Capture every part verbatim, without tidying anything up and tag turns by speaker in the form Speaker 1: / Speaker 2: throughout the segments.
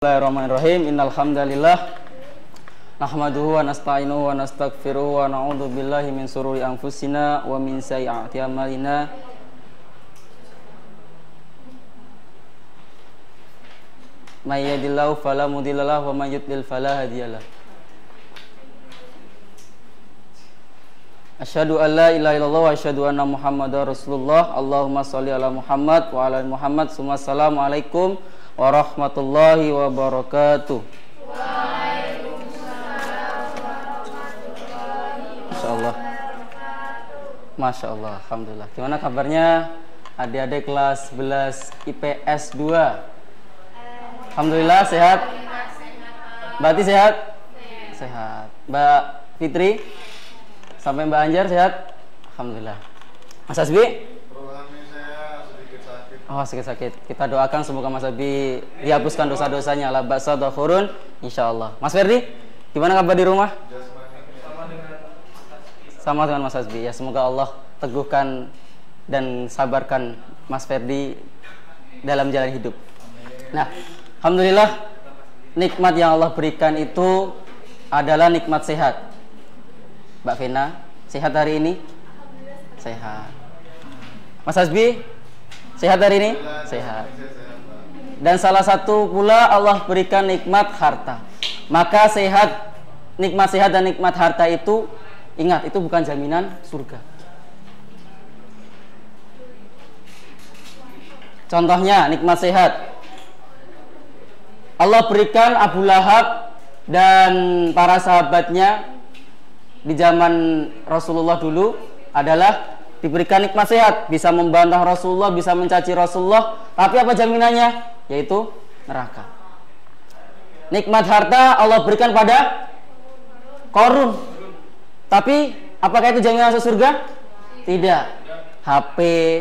Speaker 1: Bismillahirrahmanirrahim. Innal hamdalillah nahmaduhu wa nasta'inuhu wa nastaghfiruhu wa na'udzu billahi min shururi anfusina wa min sayyiati a'malina. May yahdihillahu fala mudilla lahu wa may yudlil fala hadiya lahu. Asyhadu an la ilaha illallah wa asyhadu anna Muhammadar Rasulullah. Allahumma shalli ala Muhammad wa ala ali Muhammad. Assalamualaikum warahmatullahi wabarakatuh. Waalaikumsalam warahmatullahi wabarakatuh. Masya Allah. Masya Allah, alhamdulillah. Gimana kabarnya adik-adik kelas sebelas I P S dua? Alhamdulillah sehat. Mbak Ati sehat? Sehat. Mbak Fitri sampai Mbak Anjar sehat? Alhamdulillah. Mas Asbi? Oh, sakit-sakit. Kita doakan semoga Mas Abi dihapuskan dosa-dosanya. La ba'sa dhahurun insyaallah. Mas Ferdi, gimana kabar di rumah? Sama dengan Mas Asbi. Ya, semoga Allah teguhkan dan sabarkan Mas Ferdi dalam jalan hidup. Nah, alhamdulillah nikmat yang Allah berikan itu adalah nikmat sehat. Mbak Vena, sehat hari ini? Sehat. Mas Asbi, sehat hari ini? Sehat. Dan salah satu pula Allah berikan nikmat harta. Maka sehat, nikmat sehat dan nikmat harta itu, ingat, itu bukan jaminan surga. Contohnya nikmat sehat, Allah berikan Abu Lahab dan para sahabatnya di zaman Rasulullah dulu adalah diberikan nikmat sehat, bisa membantah Rasulullah, bisa mencaci Rasulullah, tapi apa jaminannya? Yaitu neraka. Nikmat harta Allah berikan pada Qarun, tapi apakah itu jaminan masuk surga? Tidak. H P,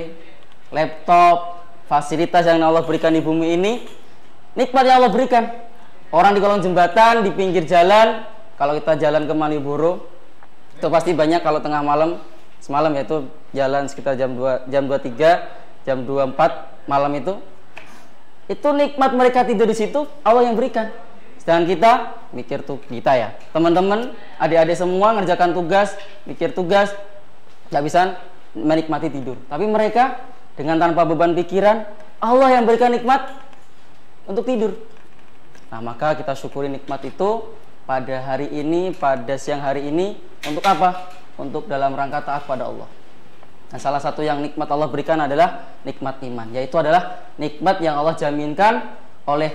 Speaker 1: laptop, fasilitas yang Allah berikan di bumi ini, nikmat yang Allah berikan. Orang di kolong jembatan, di pinggir jalan, kalau kita jalan ke Malioboro, itu pasti banyak kalau tengah malam. Semalam yaitu jalan sekitar jam dua, jam dua tiga, jam dua empat malam itu. Itu nikmat mereka tidur di situ, Allah yang berikan. Sedangkan kita mikir tuh kita ya. Teman-teman, adik-adik semua ngerjakan tugas, mikir tugas, nggak bisa menikmati tidur. Tapi mereka dengan tanpa beban pikiran, Allah yang berikan nikmat untuk tidur. Nah, maka kita syukuri nikmat itu pada hari ini, pada siang hari ini untuk apa? Untuk dalam rangka taat pada Allah. Nah, salah satu yang nikmat Allah berikan adalah nikmat iman, yaitu adalah nikmat yang Allah jaminkan oleh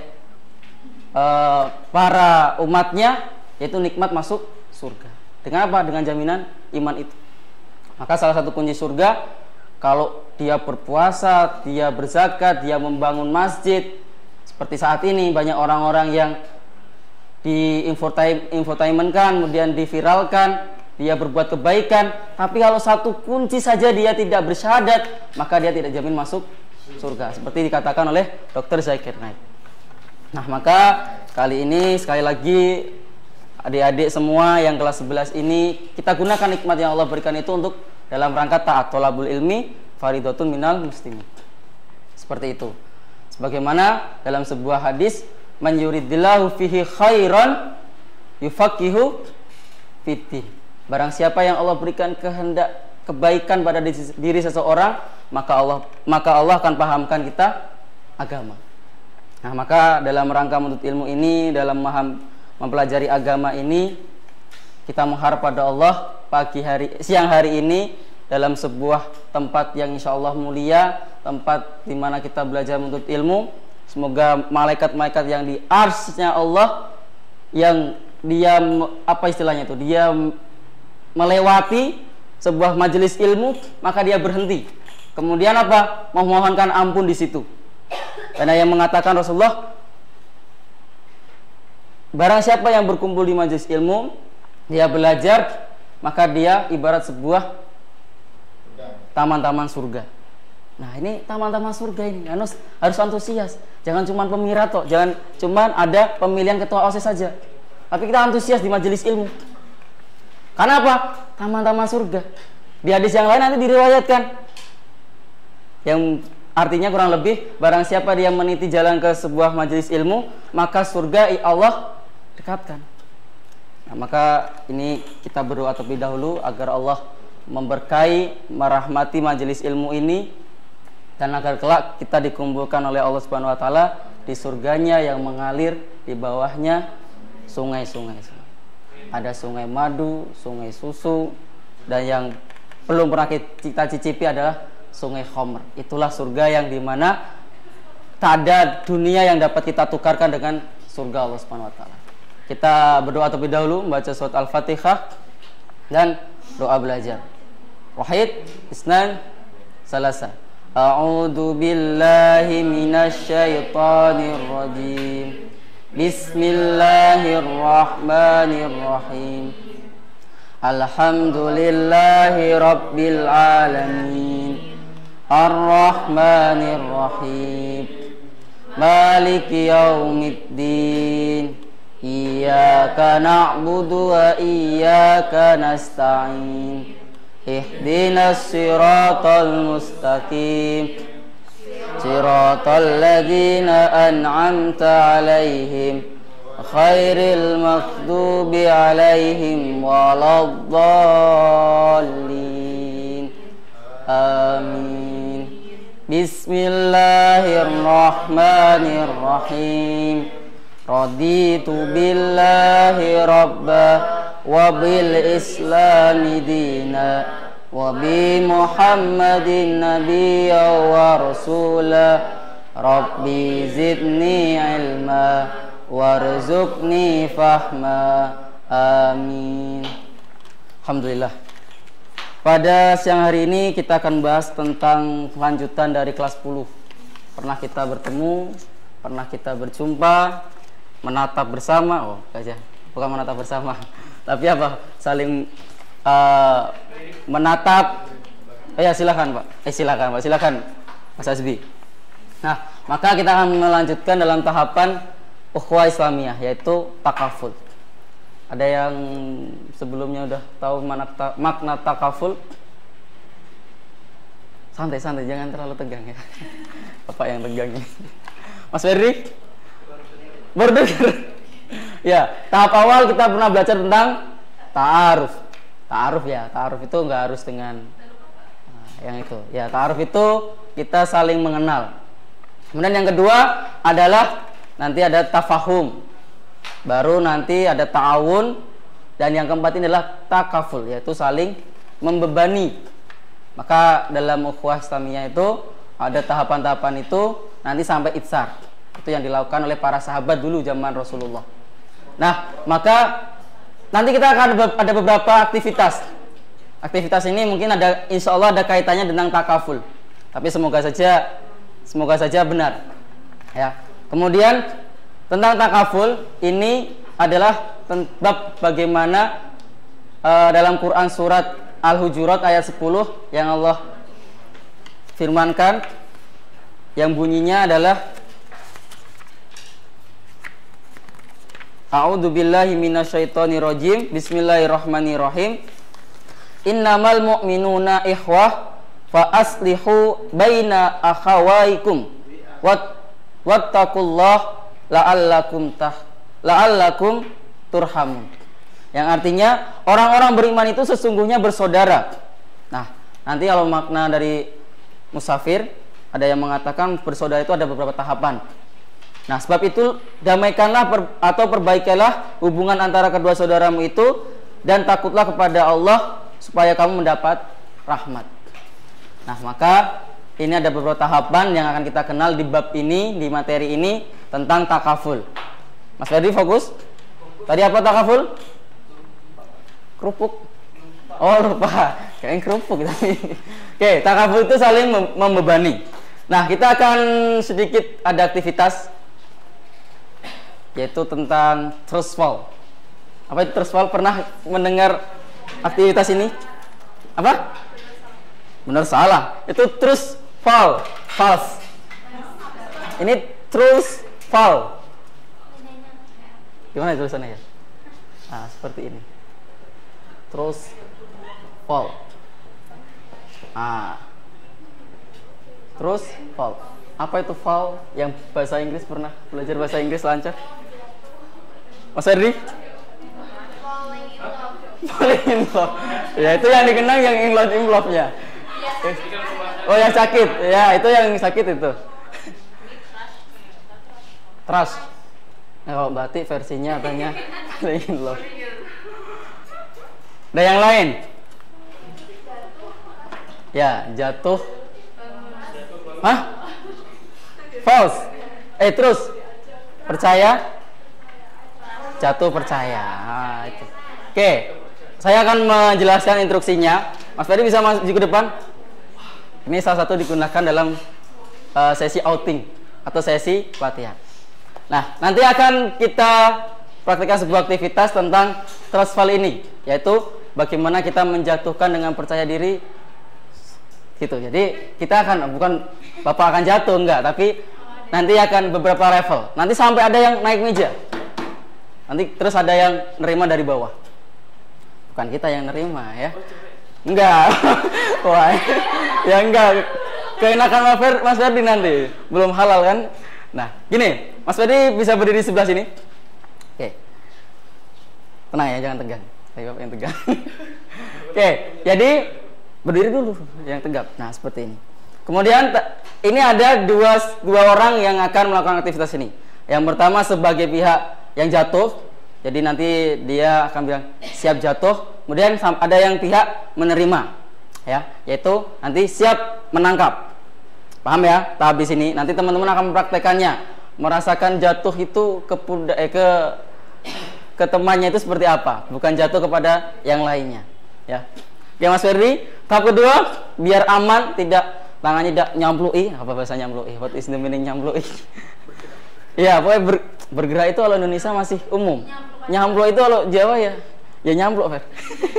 Speaker 1: uh, para umatnya, yaitu nikmat masuk surga. Dengan apa? Dengan jaminan iman itu. Maka salah satu kunci surga, kalau dia berpuasa, dia berzakat, dia membangun masjid. Seperti saat ini banyak orang-orang yang di infotainment kan, kemudian diviralkan, dia berbuat kebaikan, tapi kalau satu kunci saja dia tidak bersyahadat, maka dia tidak jamin masuk surga, seperti dikatakan oleh dokter Zakir Naik. Nah, maka kali ini sekali lagi adik-adik semua yang kelas sebelas ini, kita gunakan nikmat yang Allah berikan itu untuk dalam rangka taat. Thalabul ilmi faridatun minal muslimin. Seperti itu. Sebagaimana dalam sebuah hadis, man yuridillahu fihi khairan yufaqihu fiddin. Barang siapa yang Allah berikan kehendak kebaikan pada diri seseorang, maka Allah maka Allah akan pahamkan kita agama. Nah, maka dalam rangka menuntut ilmu ini, dalam memaham, mempelajari agama ini, kita mengharap pada Allah pagi hari siang hari ini dalam sebuah tempat yang insya Allah mulia, tempat di mana kita belajar menuntut ilmu. Semoga malaikat-malaikat yang di arsy-nya Allah, yang dia apa istilahnya itu, dia melewati sebuah majelis ilmu, maka dia berhenti. Kemudian apa? Memohonkan ampun di situ. Karena yang mengatakan Rasulullah, barang siapa yang berkumpul di majelis ilmu, dia belajar, maka dia ibarat sebuah taman-taman surga. Nah, ini taman-taman surga ini harus harus antusias. Jangan cuma pemirat toh, jangan cuma ada pemilihan ketua OSIS saja. Tapi kita antusias di majelis ilmu. Karena apa? Taman-taman surga. Di hadis yang lain nanti diriwayatkan, yang Artinya kurang lebih, barang siapa dia meniti jalan ke sebuah majelis ilmu, maka surga Allah dekatkan. Nah, maka ini kita berdoa terlebih dahulu agar Allah memberkahi, merahmati majelis ilmu ini, dan agar kelak kita dikumpulkan oleh Allah Subhanahu wa taala di surganya yang mengalir di bawahnya sungai-sungai. Ada sungai madu, sungai susu, dan yang belum pernah kita cicipi adalah sungai khamr. Itulah surga yang dimana tak ada dunia yang dapat kita tukarkan dengan surga Allah Subhanahu wa taala. Kita berdoa terlebih dahulu, membaca surat Al-Fatihah dan doa belajar. Wahid, isnan, salasa. A'udzu billahi minasy syaithanir rajim. Bismillahirrahmanirrahim. Alhamdulillahi rabbil alamin. Ar-Rahmanir-Rahim. Maliki yaumiddin. Iyyaka na'budu wa iyyaka nasta'in. Ihdinas siratal mustaqim. Siratal ladzina an'amta 'alaihim khairil maghdubi 'alaihim waladdallin. Amin. Bismillahirrahmanirrahim. Raditu billahi rabba wa bil islami dina wa bi muhammadin nabiyya wa rasula. Rabbi zidni ilma warzuqni fahma. Amin. Alhamdulillah. Pada siang hari ini kita akan bahas tentang lanjutan dari kelas sepuluh. Pernah kita bertemu, pernah kita berjumpa, menatap bersama. Oh, aja, bukan menatap bersama, tapi apa? Saling uh, menatap. Oh ya, silakan Pak. Eh silakan Pak, silakan Mas Azbi. Nah, maka kita akan melanjutkan dalam tahapan ukhuwah Islamiyah, yaitu takaful. Ada yang sebelumnya udah tahu makna, makna takaful? Santai-santai, jangan terlalu tegang ya. Bapak yang tegang ini. Mas Ferry? Baru dengar. Ya, tahap awal kita pernah belajar tentang ta'aruf. Ta'aruf ya, ta'aruf itu nggak harus dengan nah, yang itu. Ya, ta'aruf itu kita saling mengenal. Kemudian yang kedua adalah nanti ada tafahum. Baru nanti ada ta'awun, dan yang keempat ini adalah takaful, yaitu saling membebani. Maka dalam ukhuwah Islamiyah itu ada tahapan-tahapan itu nanti sampai itsar. Itu yang dilakukan oleh para sahabat dulu zaman Rasulullah. Nah, maka nanti kita akan ada beberapa aktivitas. Aktivitas ini mungkin ada, insya Allah ada kaitannya dengan takaful. Tapi semoga saja, semoga saja benar. Ya. Kemudian tentang takaful ini adalah bab bagaimana uh, dalam Quran surat Al-Hujurat ayat sepuluh yang Allah firmankan, yang bunyinya adalah A'udzu billahi minasyaitonir rajim. Bismillahirrahmanirrahim. Innamal mu'minuna ikhwah fa aslihu baina akhawaikum wat wattaqullah la'allakum tah la'allakum turhamun. Yang artinya orang-orang beriman itu sesungguhnya bersaudara. Nah, nanti kalau makna dari musafir, ada yang mengatakan bersaudara itu ada beberapa tahapan. Nah, sebab itu damaikanlah per, atau perbaikilah hubungan antara kedua saudaramu itu, dan takutlah kepada Allah supaya kamu mendapat rahmat. Nah, maka ini ada beberapa tahapan yang akan kita kenal di bab ini, di materi ini tentang takaful. Mas Ferdi fokus. Tadi apa takaful? Kerupuk. Oh, lupa. Kayaknya kerupuk tapi. Oke, takaful itu saling membebani. Nah, kita akan sedikit ada aktivitas, yaitu tentang trust fall. Apa itu trust fall? Pernah mendengar aktivitas ini? Apa? Benar salah. Itu trust fall, false. Ini trust fall. Gimana tulisannya ya? Nah, seperti ini. Trust fall. Ah. Terus fall. Apa itu fall yang bahasa Inggris, pernah belajar bahasa Inggris lancar? Mas Ferdi? Falling in love. Ya itu yang dikenang yang in love in love-nya. Oh yang sakit. Ya itu yang sakit itu. Trust. Nah, kalau batik versinya katanya falling in love. Ada yang lain? Ya, jatuh. Hah? False. Eh terus percaya? Jatuh percaya. Nah, itu. Oke, saya akan menjelaskan instruksinya. Mas Ferdi bisa maju ke depan. Ini salah satu digunakan dalam uh, sesi outing atau sesi pelatihan. Nah, nanti akan kita praktikkan sebuah aktivitas tentang trust fall ini, yaitu bagaimana kita menjatuhkan dengan percaya diri. Gitu. Jadi kita akan bukan Bapak akan jatuh enggak, tapi nanti akan beberapa level. Nanti sampai ada yang naik meja. Nanti terus ada yang nerima dari bawah. Bukan kita yang nerima ya. Enggak. Wah. Ya enggak. Keenakan Mas Ferdi, Mas Ferdi nanti. Belum halal kan? Nah, gini, Mas Ferdi bisa berdiri sebelah sini. Oke. Tenang ya, jangan tegang. Saya yang tegang. Oke, jadi berdiri dulu yang tegap. Nah, seperti ini. Kemudian ini ada dua dua orang yang akan melakukan aktivitas ini. Yang pertama sebagai pihak yang jatuh. Jadi nanti dia akan bilang siap jatuh. Kemudian ada yang pihak menerima. Ya, yaitu nanti siap menangkap. Paham ya? Tahap di sini. Nanti teman-teman akan mempraktekannya. Merasakan jatuh itu ke eh, ke ke temannya itu seperti apa, bukan jatuh kepada yang lainnya. Ya. Ya Mas Ferdi, tahap kedua biar aman, tidak tangannya tidak nyamplui. Apa bahasa nyamplui? What is the meaning nyamplui? Ya, pokoknya ber, bergerak itu kalau Indonesia masih umum. Nyampluk itu kalau Jawa ya, ya nyampluk, Fer.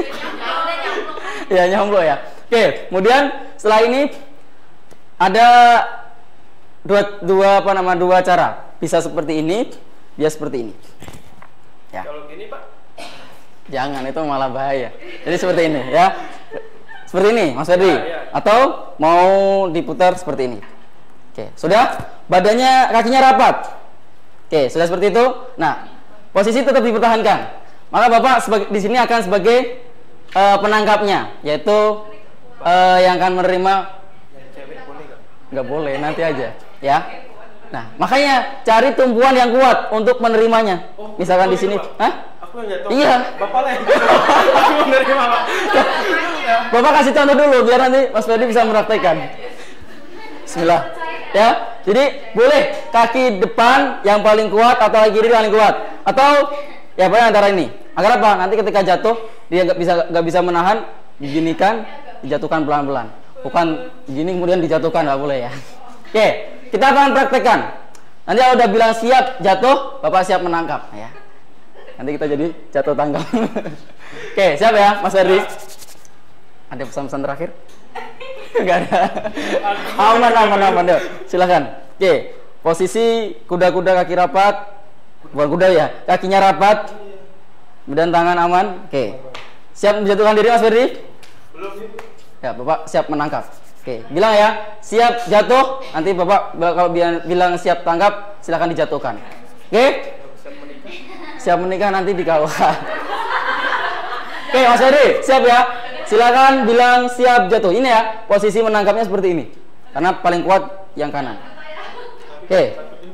Speaker 1: Ya nyampluk ya. Oke, kemudian setelah ini ada dua dua apa nama dua cara. Bisa seperti ini, bisa seperti ini. Ya.
Speaker 2: Kalau gini, Pak?
Speaker 1: Jangan, itu malah bahaya. Jadi seperti ini ya. Seperti ini, Mas Ferdi.
Speaker 2: Ya, ya.
Speaker 1: Atau mau diputar seperti ini. Oke, sudah? Badannya, kakinya rapat. Oke, sudah seperti itu. Nah, posisi tetap dipertahankan. Maka Bapak sebagai, di sini akan sebagai uh, penangkapnya, yaitu uh, yang akan menerima.
Speaker 2: Cewek boleh nggak?
Speaker 1: Nggak boleh, nanti aja, ya. Nah, makanya cari tumpuan yang kuat untuk menerimanya.
Speaker 2: Oh,
Speaker 1: misalkan
Speaker 2: oh,
Speaker 1: di sini,
Speaker 2: Pak.
Speaker 1: hah?
Speaker 2: Aku yang jatuh.
Speaker 1: Iya.
Speaker 2: Bapak lah yang jatuh. Aku menerima, Pak.
Speaker 1: Bapak kasih contoh dulu biar nanti Mas Ferdi bisa mempraktekkan. Bismillah. Ya, jadi boleh kaki depan yang paling kuat atau kaki kiri paling kuat, atau ya pokoknya antara ini. Agar apa? Nanti ketika jatuh dia nggak bisa nggak bisa menahan, diginikan, dijatuhkan pelan-pelan. Bukan gini kemudian dijatuhkan, nggak boleh ya. Oke, kita akan praktekkan. Nanti kalau udah bilang siap jatuh, Bapak siap menangkap ya. Nanti kita jadi jatuh tangkap. Oke, siap ya, Mas Ferdi? Ada pesan-pesan terakhir? Enggak ada. Aman, aman, aman. Deh. Silakan. Oke, posisi kuda-kuda kaki rapat. Bukan kuda ya, kakinya rapat. Kemudian tangan aman. Oke. Siap menjatuhkan diri, Mas Ferdi?
Speaker 2: Belum.
Speaker 1: Ya, Bapak siap menangkap. Oke, bilang ya, siap jatuh. Nanti Bapak kalau bilang siap tangkap, silakan dijatuhkan. Oke? Siap menikah nanti di K U H. Oke, Mas Ferdi, siap ya? Silakan bilang siap jatuh. Ini ya, posisi menangkapnya seperti ini. Karena paling kuat yang kanan. Oke.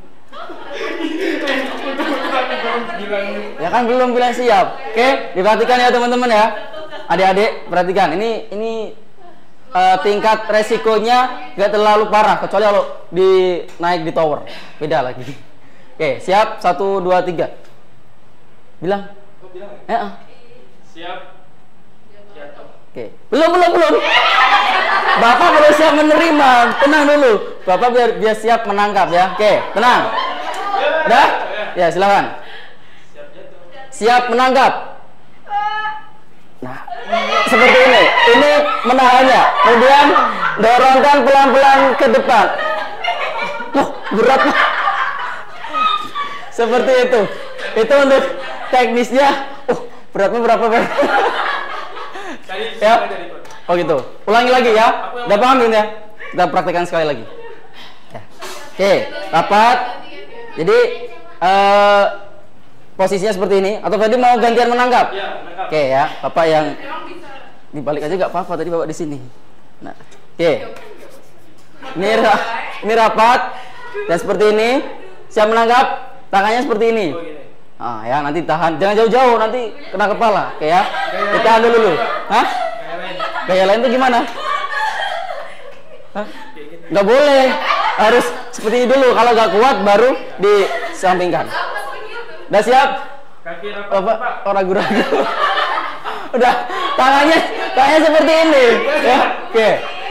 Speaker 1: Ya kan belum bilang siap. Oke, diperhatikan ya teman-teman ya. Adik-adik, perhatikan. Ini ini uh, tingkat resikonya gak terlalu parah kecuali kalau di naik di tower. Beda lagi. Oke, siap. Satu, dua, tiga. Bilang. Ya. Eh,
Speaker 2: Siap. Jatuh.
Speaker 1: Oke, belum belum belum. Bapak belum siap menerima. Tenang dulu. Bapak biar biar siap menangkap ya. Oke, tenang. Udah? Ya, silakan.
Speaker 2: Siap jatuh.
Speaker 1: Siap menangkap. Nah, seperti ini. Ini menahannya. Kemudian dorongkan pelan-pelan ke depan. Wah, berat. Seperti itu. Itu untuk teknisnya. Oh, beratnya berapa, Pak? Ya. Oh gitu. Ulangi lagi ya. Udah paham ini ya? Kita praktekkan sekali lagi. Ya. Oke, rapat. Jadi uh, posisinya seperti ini. Atau tadi mau gantian menangkap?
Speaker 2: Ya, menangkap.
Speaker 1: Oke ya, Bapak yang dibalik aja nggak apa-apa. Tadi Bapak di sini. Nah, oke. Ini ra ini rapat dan seperti ini. Siap menangkap? Tangannya seperti ini. Ah ya, nanti tahan. Jangan jauh-jauh, nanti kena kepala. Oke ya. Kita dulu dulu. Hah? Gaya lain tuh gimana? Hah? Nggak boleh. Harus seperti ini dulu. Kalau nggak kuat baru disampingkan. Udah siap?
Speaker 2: Kaki rapat,
Speaker 1: Bapak,
Speaker 2: Pak.
Speaker 1: oh, ragu-ragu. Udah, tangannya, tangannya seperti ini. Ya, oke.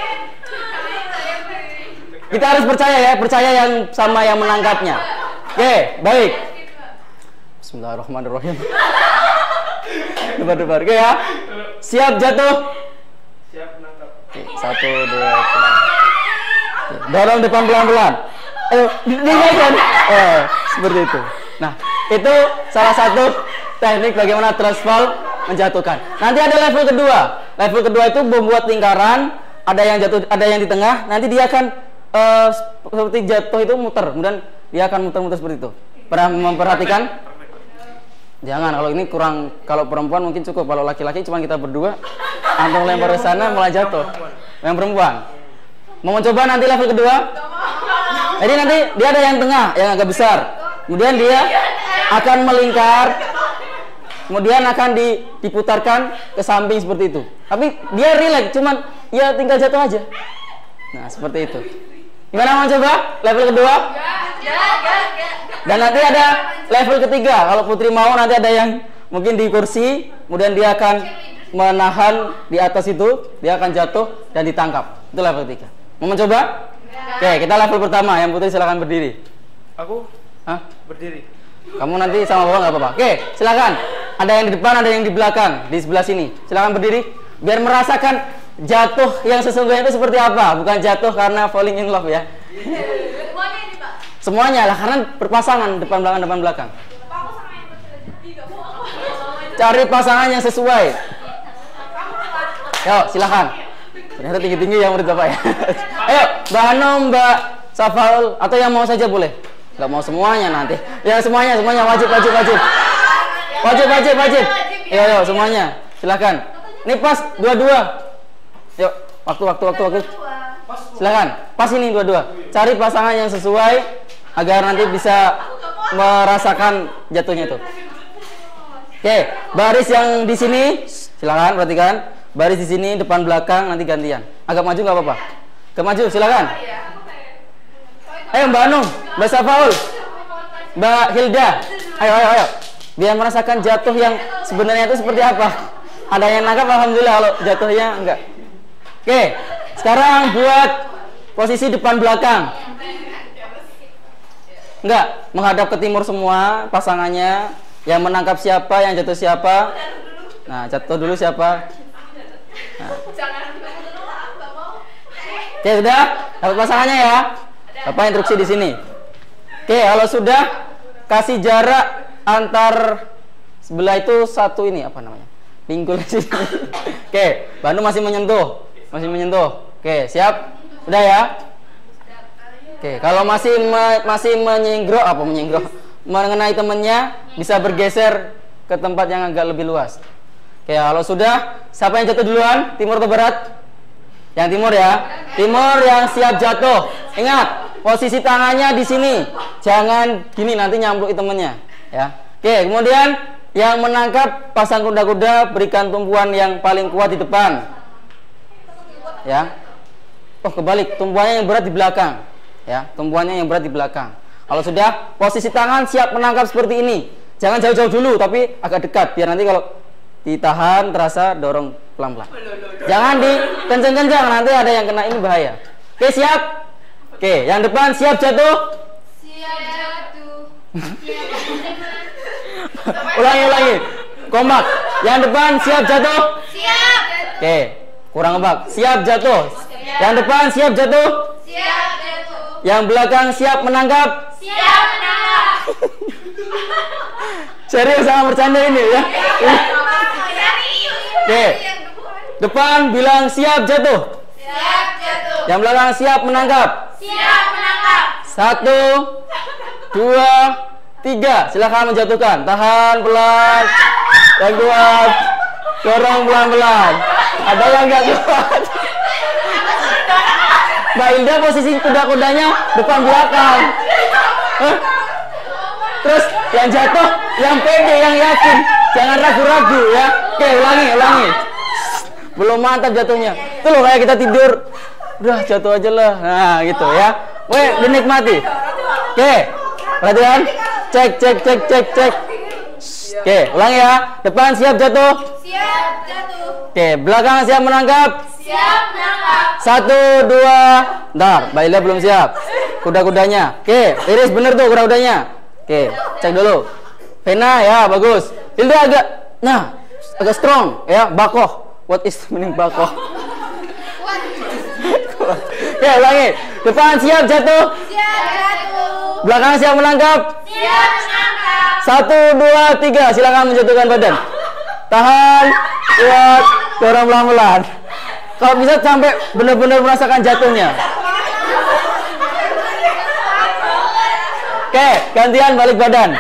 Speaker 1: Kita harus percaya ya, percaya yang sama yang menangkapnya. Oke, baik. Bismillahirrahmanirrahim. Debar-debar, oke ya. Siap jatuh.
Speaker 2: Siap menangkap.
Speaker 1: Oke, satu, dua, tiga. Oke, dorong depan pelan-pelan. Ayo, dinaikkan. Eh, seperti itu. Nah, itu salah satu teknik bagaimana transval menjatuhkan. Nanti ada level kedua. Level kedua itu membuat lingkaran, ada yang jatuh, ada yang di tengah. Nanti dia akan uh, seperti jatuh itu muter, kemudian dia akan muter-muter seperti itu. Pernah memperhatikan? Jangan, kalau ini kurang. Kalau perempuan mungkin cukup. Kalau laki-laki cuma kita berdua, antum lempar ke sana malah jatuh. Yang perempuan mau mencoba nanti level kedua. Jadi nanti dia ada yang tengah, yang agak besar. Kemudian dia akan melingkar, kemudian akan diputarkan ke samping seperti itu. Tapi dia rileks, cuman ya tinggal jatuh aja. Nah seperti itu. Gimana mau coba level kedua? Dan nanti ada level ketiga. Kalau Putri mau nanti ada yang mungkin di kursi, kemudian dia akan menahan di atas itu, dia akan jatuh dan ditangkap. Itu level ketiga. Mau mencoba? Oke, kita level pertama. Yang Putri silakan berdiri.
Speaker 2: Aku
Speaker 1: Hah?
Speaker 2: berdiri.
Speaker 1: Kamu nanti sama bapak nggak apa-apa. Oke, silakan. Ada yang di depan, ada yang di belakang, di sebelah sini. Silakan berdiri, biar merasakan jatuh yang sesungguhnya itu seperti apa. Bukan jatuh karena falling in love ya.
Speaker 3: Semuanya ini, Pak.
Speaker 1: Semuanya lah, karena berpasangan depan belakang depan belakang. Cari pasangan yang sesuai. Yo, silakan. Ternyata tinggi-tinggi yang murid bapak ya. Ayo, Mbak Hanum, Mbak Safaul, atau yang mau saja boleh. Nggak mau semuanya nanti. Ya semuanya, semuanya wajib, wajib, wajib. Wajib, wajib, wajib. Yo, yo, semuanya. Silakan. Ini pas dua-dua. Yuk, waktu, waktu, waktu, waktu. Silakan. Pas ini dua-dua. Cari pasangan yang sesuai agar nanti bisa merasakan jatuhnya itu. Oke, baris yang di sini, silakan perhatikan. Baris di sini, depan belakang, nanti gantian. Agak maju nggak apa-apa. Ke maju, silakan. Ayo Mbak Anung, Mbak Safaul, Mbak Hilda, ayo, ayo, ayo. Biar merasakan jatuh yang sebenarnya itu seperti apa. Ada yang nangkap, alhamdulillah. Kalau jatuhnya enggak. Oke, sekarang buat posisi depan belakang. Enggak, menghadap ke timur semua pasangannya. Yang menangkap siapa, yang jatuh siapa. Nah, jatuh dulu siapa. Nah. Oke, sudah? Dapat pasangannya ya. Apa instruksi di sini? Oke, kalau sudah kasih jarak antar sebelah itu satu ini apa namanya? Pinggul di sini. Oke, Bandung masih menyentuh, masih menyentuh. Oke, siap? Sudah ya? Oke, kalau masih me, masih menyingkro apa menyingkro? Mengenai temennya bisa bergeser ke tempat yang agak lebih luas. Oke, kalau sudah, siapa yang jatuh duluan? Timur atau barat? Yang timur ya. Timur yang siap jatuh. Ingat, posisi tangannya di sini. Jangan gini nanti nyampluk temennya, ya. Oke, kemudian yang menangkap pasang kuda-kuda berikan tumpuan yang paling kuat di depan. Ya. Oh, kebalik, tumpuannya yang berat di belakang. Ya, tumpuannya yang berat di belakang. Kalau sudah, posisi tangan siap menangkap seperti ini. Jangan jauh-jauh dulu, tapi agak dekat biar nanti kalau ditahan terasa dorong pelan-pelan. Jangan dikenceng-kenceng, nanti ada yang kena, ini bahaya. Oke, siap? Oke, yang depan siap jatuh?
Speaker 3: Siap jatuh.
Speaker 1: Ulangi, ulangi. Kompak. Yang depan siap jatuh?
Speaker 3: Siap.
Speaker 1: Oke, kurang kompak. Siap jatuh. Yang depan siap jatuh?
Speaker 3: Siap jatuh.
Speaker 1: Yang belakang siap menangkap?
Speaker 3: Siap menangkap.
Speaker 1: Serius sama bercanda ini ya? Oke, depan bilang siap jatuh.
Speaker 3: Siap jatuh.
Speaker 1: Yang belakang siap menangkap.
Speaker 3: Siap menangkap.
Speaker 1: Satu, dua, tiga. Silakan menjatuhkan. Tahan pelan. Yang kuat. Dorong pelan-pelan. Ada yang nggak kuat? Mbak Ilda posisi kuda-kudanya depan belakang. Hah? Terus yang jatuh, yang pede, yang yakin. Jangan ragu-ragu ya. Oke, ulangi, ulangi. Belum mantap jatuhnya. Itu loh kayak kita tidur. Udah jatuh aja lah. Nah gitu ya. Weh, dinikmati. Oke, perhatian. Cek, cek, cek, cek, cek. Oke, ulangi ya. Depan siap jatuh.
Speaker 3: Siap jatuh.
Speaker 1: Oke, belakang siap menangkap.
Speaker 3: Siap menangkap.
Speaker 1: Satu, dua. Ntar, Mbak Ilda belum siap. Kuda-kudanya. Oke, iris bener tuh kuda-kudanya. Oke, cek dulu. Vena ya, bagus. Ilda agak, nah, agak strong ya, bakoh. What is meaning bakoh? Oke, ulangi. Depan siap jatuh.
Speaker 3: Siap jatuh.
Speaker 1: Belakang siap menangkap.
Speaker 3: Siap menangkap.
Speaker 1: Satu, dua, tiga. Silakan menjatuhkan badan. Tahan, kuat, dorong pelan-pelan. Kalau bisa sampai benar-benar merasakan jatuhnya. Oke, gantian balik badan.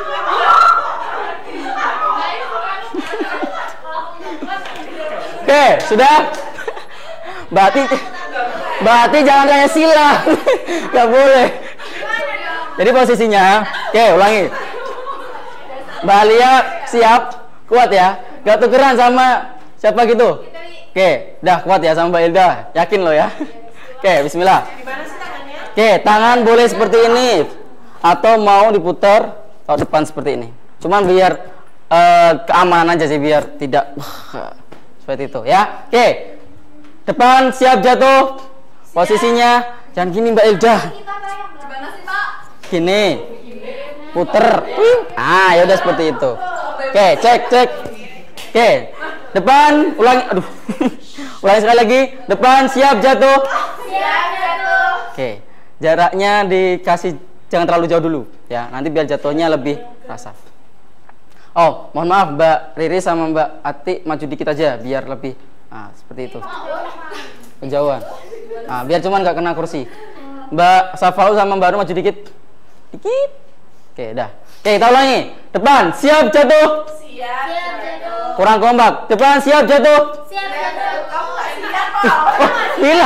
Speaker 1: Oke, sudah. Berarti, berarti jangan kayak sila. Gak boleh. Jadi posisinya, oke, ulangi. Mbak Alia siap, kuat ya. Gak tukeran sama siapa gitu. Oke, dah kuat ya sama Mbak Ilda. Yakin lo ya. Oke, bismillah. Oke, tangan boleh seperti ini. Atau mau diputar ke depan seperti ini. Cuman biar uh, keamanan aja sih, biar tidak uh, seperti itu ya. Oke, depan siap jatuh. Posisinya jangan gini Mbak Ilda.
Speaker 3: Gimana sih Pak?
Speaker 1: Gini, puter. Ah, ya udah seperti itu. Oke, cek cek. Oke, depan ulangi. Aduh, ulangi sekali lagi. Depan siap jatuh.
Speaker 3: Siap jatuh.
Speaker 1: Oke, jaraknya dikasih. Jangan terlalu jauh dulu ya, nanti biar jatuhnya lebih rasa. Oh, mohon maaf Mbak Riri sama Mbak Ati maju dikit aja biar lebih, nah seperti itu. Kejauhan. Nah, biar cuman nggak kena kursi. Mbak Safau sama Mbak Ru maju dikit, dikit. Oke, dah. Oke, kita ulangi. Depan siap jatuh.
Speaker 3: Siap jatuh.
Speaker 1: Kurang kompak. Depan siap jatuh.
Speaker 3: Siap jatuh. Kamu nggak siap kok.
Speaker 1: Oh, gila.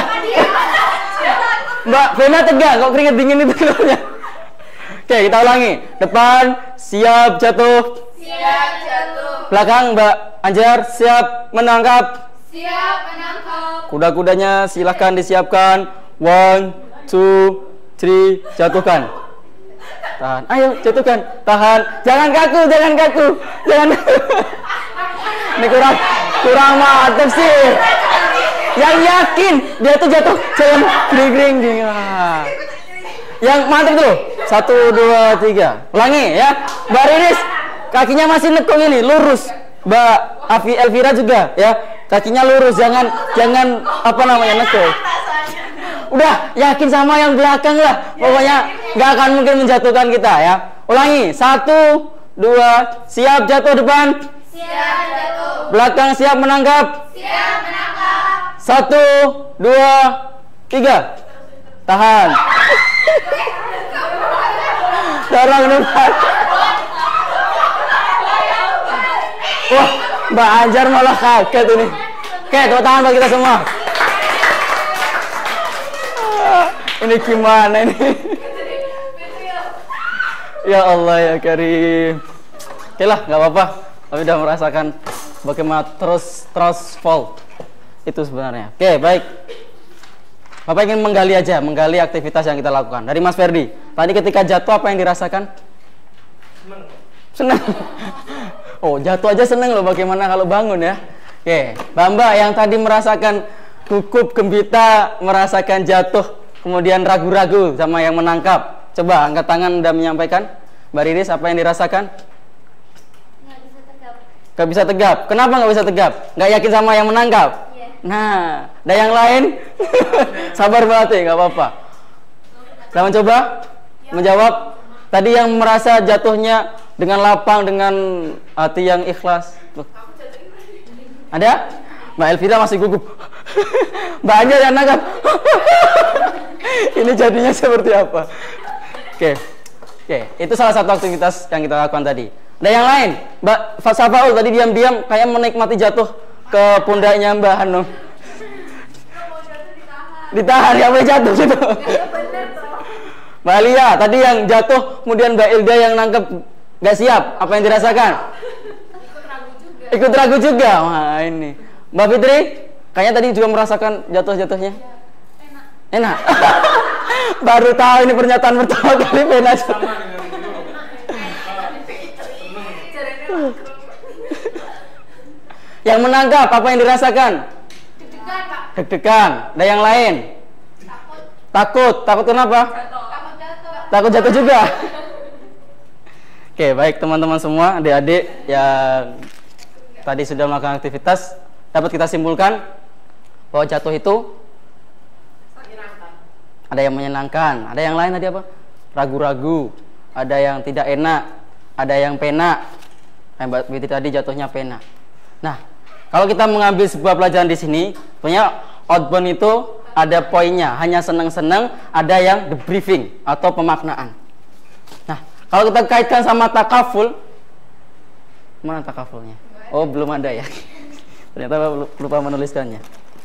Speaker 1: Mbak Vena tegang, kok keringet dingin itu keluarnya. Oke, kita ulangi. Depan siap jatuh.
Speaker 3: Siap jatuh.
Speaker 1: Belakang Mbak Anjar siap menangkap.
Speaker 3: Siap menangkap.
Speaker 1: Kuda-kudanya silahkan disiapkan. One, two, three, jatuhkan. Tahan. Ayo jatuhkan. Tahan. Jangan kaku, jangan kaku. Jangan. Ini kurang kurang mantap sih. Yang yakin dia tuh jatuh. Jangan gring-gring dia. Yang mantap tuh. Satu, dua, tiga. Ulangi ya. Mbak Riris, kakinya masih nekuk ini, lurus. Mbak Afi Elvira juga ya. Kakinya lurus, jangan jangan apa namanya nekuk. Udah yakin sama yang belakang lah. Pokoknya nggak akan mungkin menjatuhkan kita ya. Ulangi. Satu, dua, siap jatuh depan.
Speaker 3: Siap jatuh.
Speaker 1: Belakang siap menangkap.
Speaker 3: Siap menangkap.
Speaker 1: Satu, dua, tiga. Tahan. Dorong depan. Wah, Mbak Anjar malah kaget ini. Oke, tepuk tangan bagi kita semua. Ini gimana ini? Ya Allah ya Karim. Oke lah, nggak apa-apa. Tapi udah merasakan bagaimana terus terus fall itu sebenarnya. Oke, baik. Bapak ingin menggali aja, menggali aktivitas yang kita lakukan. Dari Mas Ferdi, tadi ketika jatuh apa yang dirasakan?
Speaker 2: Seneng.
Speaker 1: Seneng. Oh, jatuh aja seneng loh. Bagaimana kalau bangun ya? Oke, Mbak Mbak yang tadi merasakan gugup gembita, merasakan jatuh, kemudian ragu-ragu sama yang menangkap. Coba angkat tangan dan menyampaikan. Mbak Riris, apa yang dirasakan?
Speaker 3: Nggak bisa tegap.
Speaker 1: Gak bisa tegap. Kenapa nggak bisa tegap? Nggak yakin sama yang menangkap?
Speaker 3: Iya.
Speaker 1: Nah, ada yang lain? Sabar banget ya, nggak apa-apa. Kita mencoba menjawab. Tadi yang merasa jatuhnya dengan lapang, dengan hati yang ikhlas. Loh. Ada? Mbak Elvira masih gugup. Mbaknya yang nangkap. Ini jadinya seperti apa? Oke. Oke, itu salah satu aktivitas yang kita lakukan tadi. Ada yang lain? Mbak Fasafaul tadi diam-diam kayak menikmati jatuh ke pundaknya Mbak Hanum. Ditahan, nggak boleh jatuh gitu. Mbak Lia tadi yang jatuh, kemudian Mbak Ilda yang nangkep nggak siap. Apa yang dirasakan?
Speaker 3: Ikut ragu juga.
Speaker 1: Ikut ragu juga. Wah ini. Mbak Fitri, kayaknya tadi juga merasakan jatuh-jatuhnya.
Speaker 3: Enak.
Speaker 1: Enak. Baru tahu ini pernyataan pertama kali Pena.
Speaker 2: Sama dengan dulu.
Speaker 1: Yang menangkap apa yang dirasakan?
Speaker 3: Deg-degan, Pak.
Speaker 1: Deg-degan. Ada yang lain?
Speaker 3: Takut.
Speaker 1: Takut. Takut kenapa?
Speaker 3: Jatuh. Takut jatuh.
Speaker 1: Takut jatuh juga. Oke, baik teman-teman semua, adik-adik yang tadi sudah melakukan aktivitas, dapat kita simpulkan bahwa jatuh itu ada yang menyenangkan, ada yang lain tadi apa? Ragu-ragu, ada yang tidak enak, ada yang pena. Mbak Fitri tadi jatuhnya pena. Nah, kalau kita mengambil sebuah pelajaran di sini, punya outbound itu ada poinnya, hanya senang-senang, ada yang debriefing atau pemaknaan. Nah, kalau kita kaitkan sama takaful, mana takafulnya? Oh, belum ada ya. Ternyata lupa menuliskannya.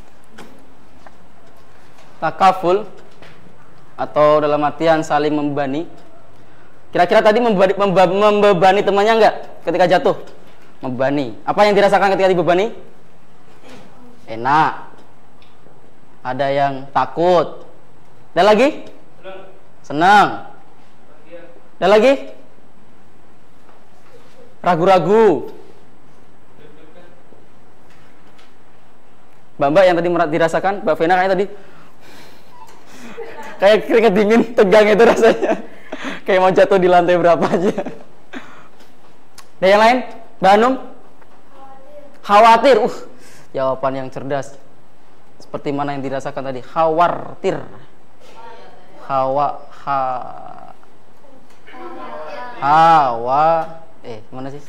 Speaker 1: Takaful atau dalam artian saling membebani. Kira-kira tadi membebani, membebani temannya enggak ketika jatuh? Membebani. Apa yang dirasakan ketika dibebani? Enak. Ada yang takut. Ada lagi? Senang. Ada lagi? Ragu-ragu. Mbak-mbak yang tadi dirasakan, Mbak Vena kayaknya tadi kayak keringet dingin, tegang itu rasanya. Kayak mau jatuh di lantai berapa aja. Ada yang lain? Mbak Hanum? Khawatir. Uh, jawaban yang cerdas. Seperti mana yang dirasakan tadi? Khawatir. Hawa ha Hawa eh mana sih?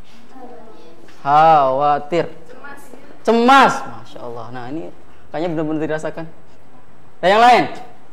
Speaker 1: Khawatir. Cemas. Masya Allah. Nah ini kayaknya benar-benar dirasakan. Ada yang lain?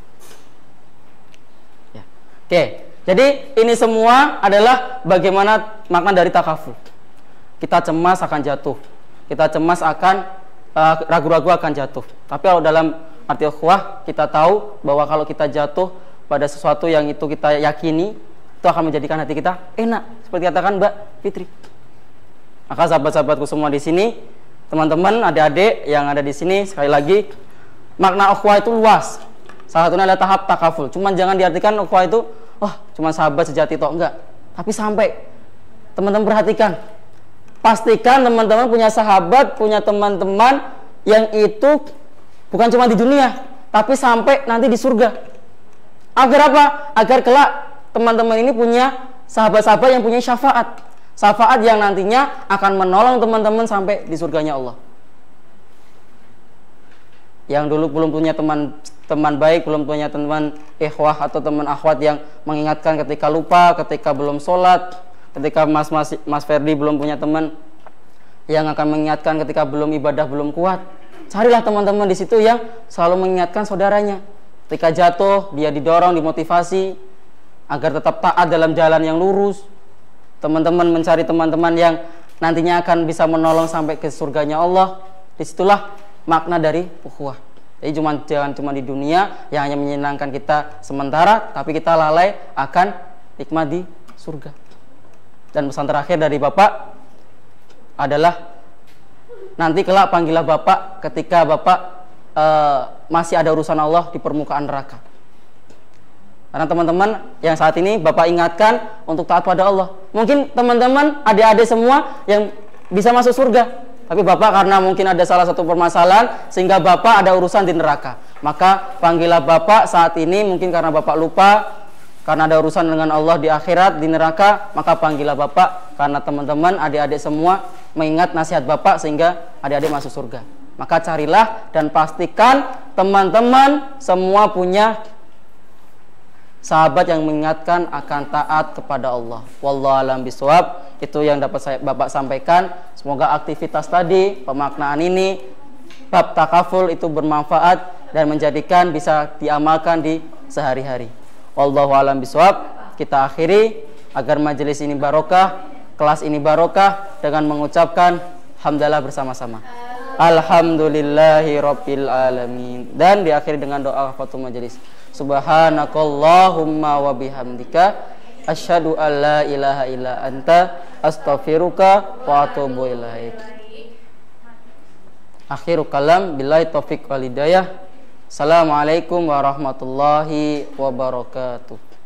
Speaker 1: Ya. Oke. Jadi ini semua adalah bagaimana makna dari takaful. Kita cemas akan jatuh. Kita cemas akan ragu-ragu uh, akan jatuh. Tapi kalau dalam arti ukhuwah kita tahu bahwa kalau kita jatuh pada sesuatu yang itu kita yakini, itu akan menjadikan hati kita enak. Seperti katakan Mbak Fitri. Maka sahabat-sahabatku semua di sini, teman-teman, adik-adik yang ada di sini, sekali lagi makna ukhuwah itu luas. Salah satunya adalah tahap takaful. Cuman jangan diartikan ukhuwah itu wah, cuma sahabat sejati toh, enggak. Tapi sampai teman-teman perhatikan. Pastikan teman-teman punya sahabat, punya teman-teman yang itu bukan cuma di dunia, tapi sampai nanti di surga. Agar apa? Agar kelak teman-teman ini punya sahabat-sahabat yang punya syafaat. Syafaat yang nantinya akan menolong teman-teman sampai di surganya Allah. Yang dulu belum punya teman teman baik, belum punya teman ikhwah atau teman akhwat yang mengingatkan ketika lupa, ketika belum sholat, ketika Mas Mas Mas Ferdi belum punya teman yang akan mengingatkan ketika belum ibadah, belum kuat. Carilah teman-teman di situ yang selalu mengingatkan saudaranya. Ketika jatuh, dia didorong, dimotivasi agar tetap taat dalam jalan yang lurus. Teman-teman mencari teman-teman yang nantinya akan bisa menolong sampai ke surganya Allah. Disitulah makna dari ukhuwah. Jadi cuma, jangan cuma di dunia yang hanya menyenangkan kita sementara, tapi kita lalai akan nikmat di surga. Dan pesan terakhir dari Bapak adalah nanti kelak panggillah Bapak ketika Bapak uh, masih ada urusan Allah di permukaan neraka. Karena teman-teman yang saat ini Bapak ingatkan untuk taat pada Allah. Mungkin teman-teman adik-adik semua yang bisa masuk surga, tapi Bapak karena mungkin ada salah satu permasalahan sehingga Bapak ada urusan di neraka. Maka panggillah Bapak saat ini, mungkin karena Bapak lupa, karena ada urusan dengan Allah di akhirat, di neraka, maka panggillah Bapak karena teman-teman adik-adik semua mengingat nasihat Bapak sehingga adik-adik masuk surga. Maka carilah dan pastikan teman-teman semua punya sahabat yang mengingatkan akan taat kepada Allah. Wallahu a'lam bishawab. Itu yang dapat saya Bapak sampaikan. Semoga aktivitas tadi, pemaknaan ini bab takaful itu bermanfaat dan menjadikan bisa diamalkan di sehari-hari. Wallahu a'lam bishawab. Kita akhiri agar majelis ini barokah, kelas ini barokah dengan mengucapkan hamdalah bersama-sama. Alhamdulillahi rabbil alamin. Dan diakhiri dengan doa kafatul majelis. Subhanakallahumma wa bihamdika asyhadu an la ilaha illa anta astaghfiruka wa atubu ilaik. Akhiru kalam billahi taufiq wal hidayah. Assalamualaikum warahmatullahi wabarakatuh.